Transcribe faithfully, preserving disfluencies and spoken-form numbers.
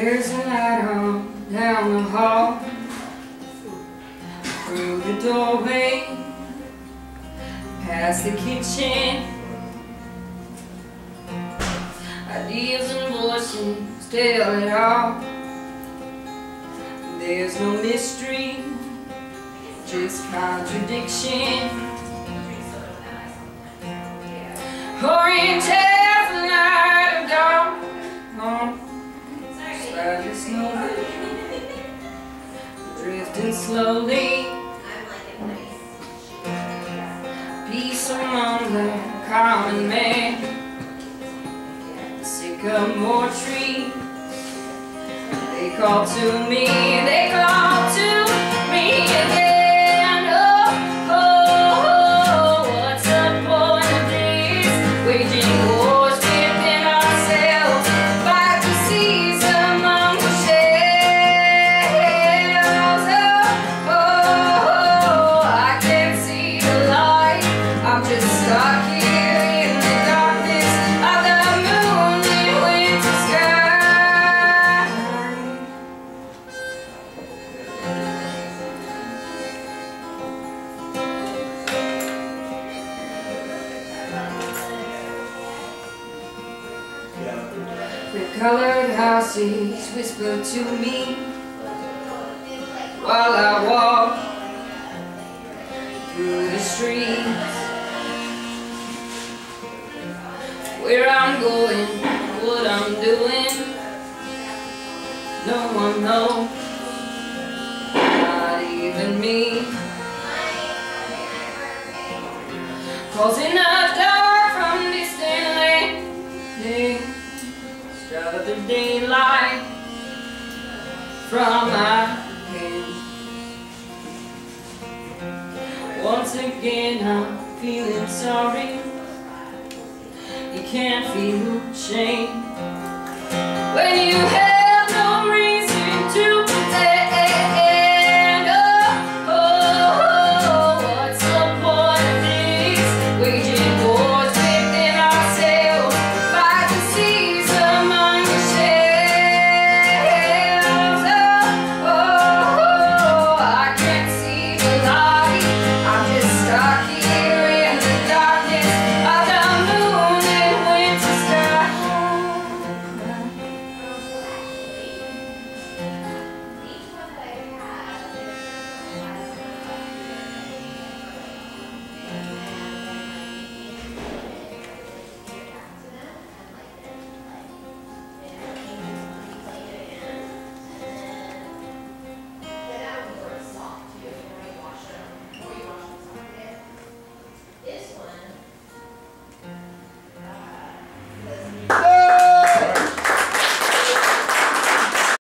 There's a light on down the hall, through the doorway, past the kitchen. Ideas and voices tell it all. There's no mystery, just contradiction. Orange as the night of dawn, oh, sliding slowly, drifting slowly. Peace among the common man. Sycamore tree, they call to me, they call to me again. Oh, oh, oh, what's the point of this? Waging wars within ourselves, fight to seize among the shells. Oh, oh, oh, I can't see the light, I'm just stuck here in the darkness of the moonlit winter sky. The colored houses whisper to me while I walk through the streets. Where I'm going, what I'm doing, no one knows, not even me. Causing a dark from distant landings, strut the daylight from my hands. Once again I'm feeling sorry. You can't feel shame when you have